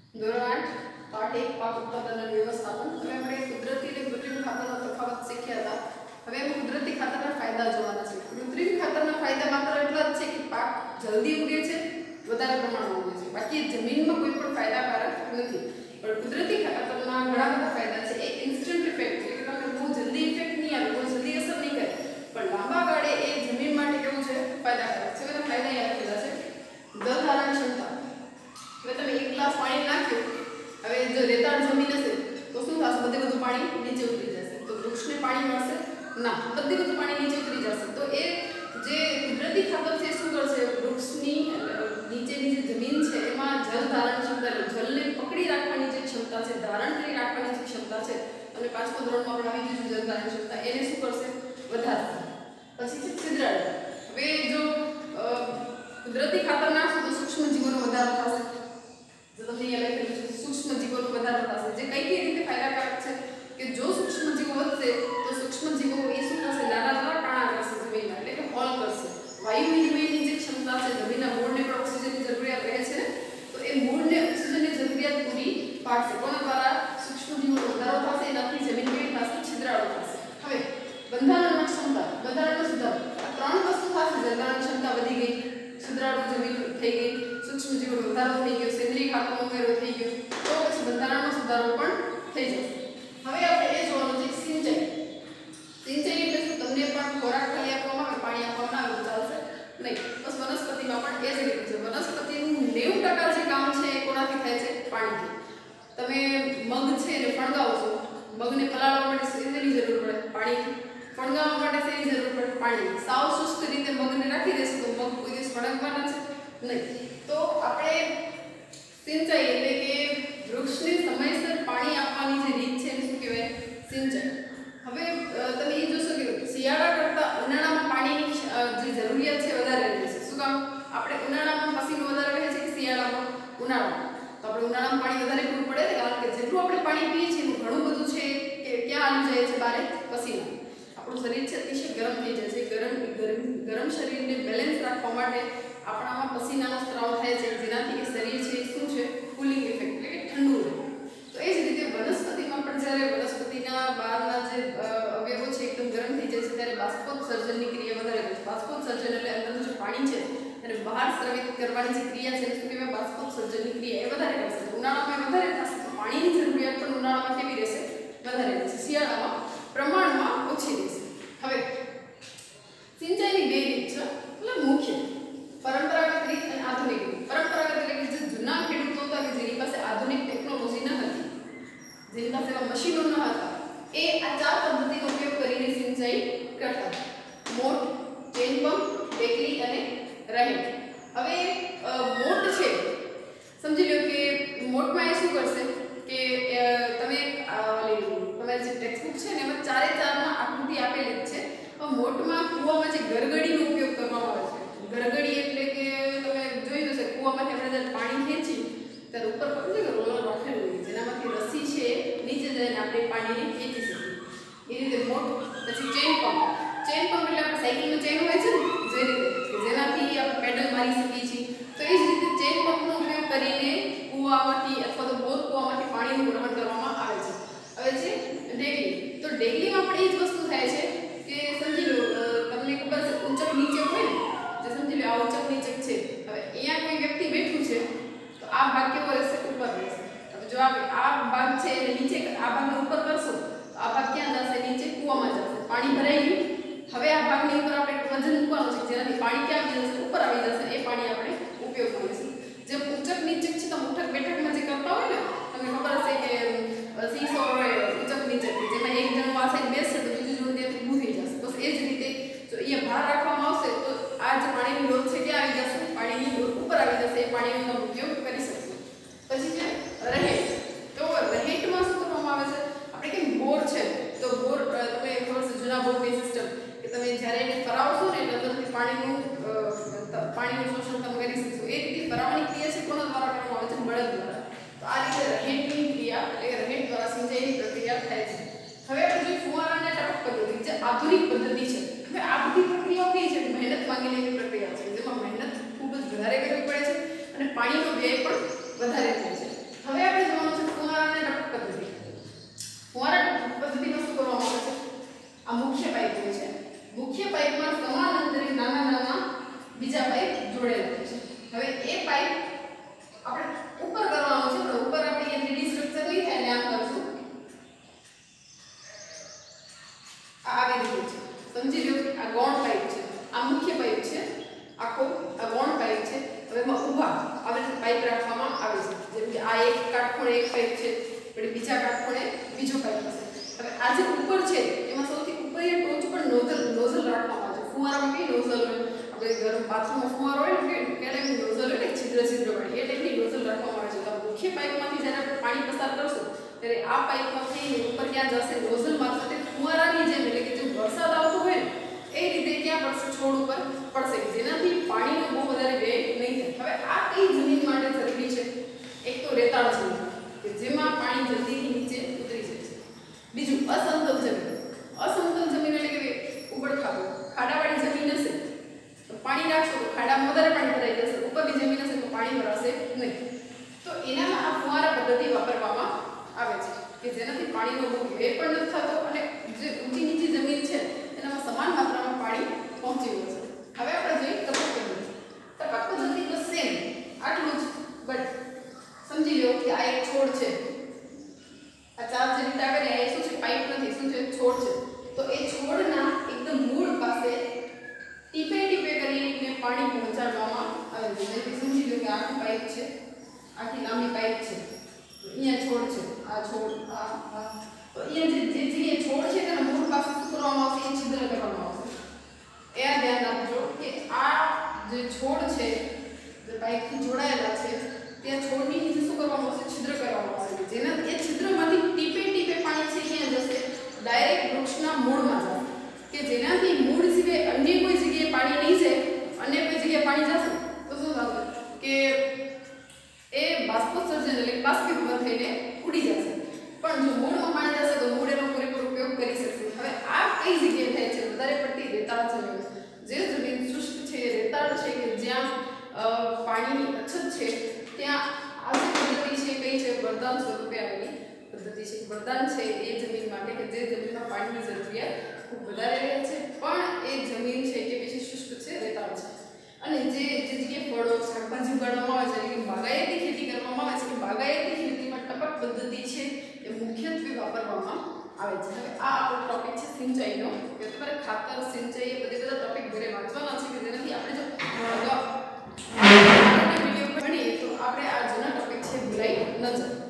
ધોરણ 8 પાઠ 1 પાક ઉત્પાદન અને વ્યવસ્થાપન. હવે આપણે કુદરતી અને કૃત્રિમ ખાતરનો તફાવત શીખ્યા હતા. હવે કુદરતી ખાતરના ફાયદા જોવાના છે. કૃત્રિમ ખાતરના ફાયદા માત્ર એટલા જ છે કે પાક જલ્દી ઉગે છે, વધારે પ્રમાણમાં ઉગે છે, બાકી જમીનમાં કોઈ પણ ફાયદાકારક નથી. પણ કુદરતી ખાતરના ઘણા બધા ફાયદા છે. એક ઇન્સ્ટન્ટ ઇફેક્ટ છે કે તમને બહુ જલ્દી ઇફેક્ટ નહીં આવે, બહુ જલ્દી અસર નહીં કરે, પણ લાંબા ગાળે એ જમીન માટે કેવું છે, ફાયદાકારક છે. એના ફાયદા યાદ કર્યા છે. જળ ધારણ ક્ષમતા. હવે તમે એક ગ્લાસ પાણી નાખ્યું, હવે જો રેતાળ જમીન હશે તો શું થશે? બધું પાણી નીચે ઉતરી જશે. તો વૃક્ષને પાણી મળશે ના, બધું પાણી નીચે ઉતરી જશે. તો એ જે કુદરતી ખાતર છે શું કરશે? વૃક્ષની નીચેની જે જમીન છે એમાં જળ ધારણ ક્ષમતા, જળને પકડી રાખવાની જે ક્ષમતા છે, ધારણ કરી રાખવાની જે ક્ષમતા છે, અને 5મા ધોરણમાં આપણે આવી ગયું જળ ધારણ ક્ષમતા, એને શું કરશે? વધારશે. પછી છે છિદ્રાળુતા. હવે જો કુદરતી ખાતર નાખશો તો સૂક્ષ્મ જીવોનો વધારો થશે. જો તમને અહીંયા લખેલું છે સૂક્ષ્મ જીવોનો વધારો થશે, જે કઈ રીતે ફાયદાકારક છે કે જો સૂક્ષ્મ જીવો વધશે તો સૂક્ષ્મ જીવો એ શું થશે? નાના નાના કાણા કરશે જમીનમાં, એટલે કે હોલ કરશે. વાયુ વિનિમયની જે ક્ષમતા છે, જમીનના મૂળને પણ ઓક્સિજનની જરૂરિયાત રહે છે, તો એ મૂળને ઓક્સિજનની જરૂરિયાત પૂરી પાડશે. કોના દ્વારા? સૂક્ષ્મ જીવોનો વધારો થશે. એનાથી જમીન કેવી થશે? છિદ્રાળુ થશે. હવે બંધારણની ક્ષમતા, બંધારણનો સુધારો. આ ત્રણ વસ્તુ થશે. બંધારણની ક્ષમતા વધી ગઈ, છિદ્રાળુ જમીન થઈ ગઈ, સૂક્ષ્મ જીવોનો વધારો થઈ ગયો, સેન્દ્રીય ખાતરનો ઉમેરો થઈ ગયો, તો પછી બંધારણનો સુધારો પણ થઈ જશે. હવે આપણે એ જોવાનું છે સિંચાઈ. સિંચાઈ એટલે શું? તમને પણ ખોરાક ખાલી આપવામાં આવે, પાણી આપવામાં આવે તો ચાલશે નહીં. બસ વનસ્પતિમાં પણ એ જ રીતે છે. વનસ્પતિનું 90% જે કામ છે એ કોનાથી થાય છે? પાણીથી. તમે મગ છે એને ફણગાવો છો, મગને પલાળવા માટે શેની જરૂર પડે? પાણીની. ફણગાવવા માટે શેની જરૂર પડે? પાણીની. સાવ શુષ્ક રીતે મગને રાખી દેશો તો મગ કોઈ દિવસ ફણગવાના છે નહીં. તો આપણે સિંચાઈ એટલે કે વૃક્ષને સમયસર પાણી આપવાની જે રીત છે એને શું કહેવાય? સિંચાઈ. હવે તમે એ જોશો કે શિયાળા કરતાં ઉનાળામાં પાણીની જે જરૂરિયાત છે વધારે રહે છે. શું કામ? આપણે ઉનાળામાં પસીનો વધારે રહે છે કે શિયાળામાં? ઉનાળામાં. તો આપણે ઉનાળામાં પાણી વધારે પીવું પડે છે, કારણ કે જેટલું આપણે પાણી પીએ છીએ એનું ઘણું બધું છે કે ક્યાં આવી જાય છે? બારે પસીનો. આપણું શરીર છે અતિશય ગરમ થઈ જાય છે. ગરમ શરીરને બેલેન્સ રાખવા માટે આપણામાં પસીનાનો સ્ત્રાવ થાય છે, જેનાથી એ શરીર છે શું છે? કુલિંગ ઇફેક્ટ, એટલે કે ઠંડુ રહે. તો એ જ રીતે વનસ્પતિમાં પણ જ્યારે વનસ્પતિના બહારના જે અવયવો છે એકદમ ગરમ થઈ જાય છે ત્યારે બાષ્પોત્સર્જનની ક્રિયા વધારે થાય છે. બાષ્પોત્સર્જન એટલે અંદરનું જે પાણી છે એને બહાર સ્રવિત કરવાની જે ક્રિયા છે એને શું કહેવાય? બાષ્પોત્સર્જનની ક્રિયા. એ વધારે કરશે. ઉનાળામાં વધારે થશે તો પાણીની જરૂરિયાત પણ ઉનાળામાં કેવી રહેશે? વધારે રહેશે. શિયાળામાં પ્રમાણમાં ઓછી રહેશે. હવે સિંચાઈની બે રીત છે, એટલે મુખ્ય પરંપરાગત રીત અને આધુનિક રીત. પરંપરાગત એટલે કે જે જૂના ખેડૂતો હતા કે જેની પાસે આધુનિક ટેકનોલોજી ન હતી, જેની પાસે એવા મશીનો ન હતા, એ આ 4 પદ્ધતિનો ઉપયોગ કરીને સિંચાઈ કરતા. મોટ, ચેન પંપ, ટેકલી અને રહેટ. હવે મોટ છે, સમજી લો કે મોટમાં એ શું કરશે કે તમે તમારી જે ટેક્સ્ટબુક છે ને એમાં 4-4 આકૃતિ આપેલી જ છે. પણ મોટમાં કૂવામાં જે ગરગડીનો ઉપયોગ કરવામાં આવે છે. ગરગડી એટલે કે તમે જોઈ જશે કૂવામાંથી આપણે જ્યારે પાણી ખેંચી ત્યારે ઉપર પર છે કે રોલર રાખેલું હોય, જેનામાંથી રસી છે નીચે જઈને આપણે પાણીને ખેંચી શકીએ. એ રીતે મોટ. પછી ચેન પંપ. ચેન પંપ એટલે આપણે સાયકલમાં ચેન હોય છે ને જે રીતે, જેનાથી આપણે પેડલ મારી શકીએ છીએ. તો એ જ રીતે ચેન પંપનો ઉપયોગ કરીને કૂવામાંથી અથવા તો બોર કૂવામાંથી પાણીનું ગ્રહણ કરવામાં આવે છે. હવે છે ડેગલી. તો ડેગલીમાં પણ એ જ વસ્તુ થાય છે કે સમજી લો તમને ખબર છે ઊંચક નીચે હોય ને, જે સમજી લો આ ઊંચક નીચે છે. હવે અહીંયા કોઈ વ્યક્તિ બેઠું છે તો આ ભાગ કેવો રહેશે? ઉપર રહેશે. હવે જો આ ભાગ છે એને નીચે, આ ભાગને ઉપર કરશો તો આ ભાગ ક્યાં જશે? નીચે કૂવામાં જશે. પાણી ભરાઈ ગયું. હવે આ ભાગની ઉપર આપણે વજન મૂકવાનું છે, જેનાથી પાણી ક્યાં આવી જશે? ઉપર આવી જશે. એ પાણી આપણે ઉપયોગ કરીશું. જેમ ઊંચક નીચે છે તો ઉઠક બેઠકમાં જે કરતા હોય ને, તમને ખબર હશે કે સીસો હોય ઊંચક નીચે, જેમાં એક જણનું આ સાઈડ બેસશે તો બીજું જણું ત્યાંથી ઊભું થઈ જશે. બસ એ જ રીતે જો અહીંયા ભાર રાખવામાં આવશે તો આ જે પાણીની ડોલ છે ક્યાં આવી જશે? પાણીની ડોલ ઉપર આવી જશે. એ પાણીનો તમે ઉપયોગ કરી શકશો. પછી છે રહેટ. તો રહેટમાં શું કરવામાં આવે છે? આપણે કેમ બોર છે તો બોર તમે ખબર છે જૂના બોરની સિસ્ટમ કે તમે જ્યારે એને ફરાવશો ને એટલે અંદરથી પાણીનું શોષણ તમે કરી શકશો. એ રીતે ફરાવવાની ક્રિયા છે કોના દ્વારા કરવામાં આવે છે? બળદ દ્વારા. તો આ રીતે રહેટની ક્રિયા એટલે કે રહેટ દ્વારા સિંચાઈની પ્રક્રિયા થાય છે. હવે આપણે જો ફુવારાના એક કાટખૂણે એક પાઇપ છે, પછી બીજા કાટખૂણે બીજો પાઇપ હશે. હવે આ જે ઉપર છે એમાં સૌથી ઉપર એ ટોચ પર નોઝલ રાખવામાં આવે છે. ફુવારામાં કઈ નોઝલ હોય, આપણે ગરમ બાથરૂમમાં ફુવારો હોય ને કે ટાઈપની નોઝલ હોય ને છિદ્ર વાળી, એ ટાઈપની નોઝલ રાખવામાં આવે છે. તો મુખ્ય પાઇપમાંથી જ્યારે આપણે પાણી પસાર કરશું ત્યારે આ પાઇપમાંથી ઉપર ક્યાં જશે, નોઝલ મારફતે ફુવારાની જેમ, એટલે કે જે વરસાદ આવતો હોય ને એ રીતે ક્યાં પડશે, છોડ ઉપર પડશે, જેનાથી પાણીનો બહુ વધારે વ્યય નહીં થાય. હવે આ કઈ જમીન માટે જરૂરી છે? એક તો રેતાળ જમીન કે જેમાં પાણી જલ્દીથી નીચે ઉતરી જાય છે. બીજું અસમતલ જમીન. અસમતલ જમીન એટલે કે ઉબડખાબડ ખાડાવાળી જમીન હશે તો પાણી રાખશો તો ખાડામાં વધારે પાણી ભરાઈ જશે, ઉપરની જમીન હશે તો પાણી ભરાશે નહીં. તો એનામાં આ ફુવારા પદ્ધતિ વાપરવામાં આવે છે કે જેનાથી પાણીનો બહુ વ્યય પણ નથી થતો અને જે ઊંચી નીચી જમીન છે એનામાં સમાન માત્રામાં પાણી પહોંચી વળે છે. હવે આપણે જોઈએ ટપક પદ્ધતિ. ટપક પદ્ધતિ તો સેમ આટલું જ, બટ સમજી લો કે આ એક છોડ છે, આ ચાર જે રીતે આવે ને એ શું છે, પાઇપ નથી, શું છે, છોડ છે. તો એ છોડના એકદમ મૂળ પાસે ટીપે ટીપે કરીને પાણી પહોંચાડવામાં આવે છે. જેથી સમજી લો કે આખું પાઇપ છે, આખી લાંબી પાઇપ છે, અહીંયા છોડ છે, આ છોડ આ તો અહીંયા જે જગ્યાએ છોડ છે તેના મૂળ પાસે શું કરવામાં આવશે, એ છિદ્ર કરવામાં આવશે. એ ધ્યાન રાખજો કે આ જે છોડ છે જે પાઇપથી જોડાયેલા છે ત્યાં છોડની નીચે શું કરવામાં આવશે, છિદ્ર કરવામાં આવશે. જેના એ છિદ્રમાંથી ટીપે ટીપે પાણી છે ક્યાં જશે, ડાયરેક્ટ વૃક્ષના મૂળમાં જશે, કે જેનાથી મૂળ સિવાય અન્ય કોઈ જગ્યાએ પાણી નહીં જાય, અન્ય કોઈ જગ્યાએ પાણી જશે તો શું થશે કે એ બાષ્પોત્સર્જન એટલે બાષ્પીભવન થઈને ઉડી જશે. પણ જો મૂળમાં પાણી જશે તો મૂળ એનો પૂરેપૂરો ઉપયોગ કરી શકશે. હવે આ કઈ જગ્યાએ થાય છે, વધારે પડતી રેતાળ જમીન. જે જમીન શુષ્ક છે, રેતાળ છે, કે જ્યાં પાણીની અછત છે ત્યાં આ જે પદ્ધતિ છે કઈ છે, વરદાન સ્વરૂપે આવેલી પદ્ધતિ છે. વરદાન છે એ જમીન માટે કે જે જમીનમાં પાણીની જરૂરિયાત ખૂબ વધારે રહે છે પણ એ જમીન છે કે પછી શુષ્ક છે, રેતાળ છે. અને જે જગ્યાએ ફળો શાકભાજી ઉગાડવામાં આવે છે, એટલે કે બાગાયતી ખેતી કરવામાં આવે છે, કે બાગાયતી ખેતીમાં ટપક પદ્ધતિ છે એ મુખ્યત્વે વાપરવામાં આવે છે. હવે આ આપણો ટોપિક છે સિંચાઈનો, કે તમારે ખાતર, સિંચાઈ એ બધા ટોપિક ઘરે વાંચવાના છે, કે જેનાથી આપણે જો વિડીયો ભણીએ તો આપણે આ જૂના ટોપિક છે ભૂલાઈ ન જાય.